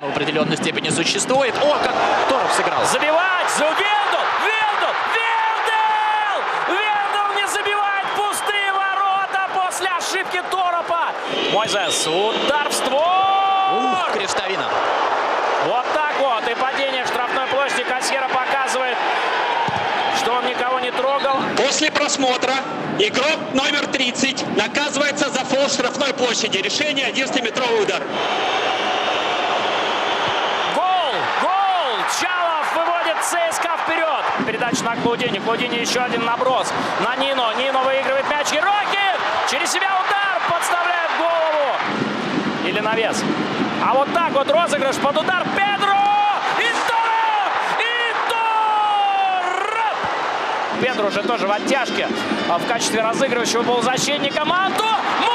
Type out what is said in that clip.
В определенной степени существует. О, как Торов сыграл. Забивать! Вендел! Не забивает пустые ворота после ошибки Торопа. Мойзес. Удар в створ! Крестовина. Вот так вот. И падение в штрафной площади. Кассьера показывает, что он никого не трогал. После просмотра игрок номер 30 наказывается за фол в штрафной площади. Решение 11-метровый удар. Гол! Чалов выводит ЦСКА вперед. Передача на Клаудини. Клаудини еще один наброс на Нино. Нино выигрывает мяч. Ерокин! Через себя удар. Подставляет голову. Или навес. А вот так вот розыгрыш под удар. Педро! И Торп! Педро уже тоже в оттяжке в качестве разыгрывающего полузащитника. Манто!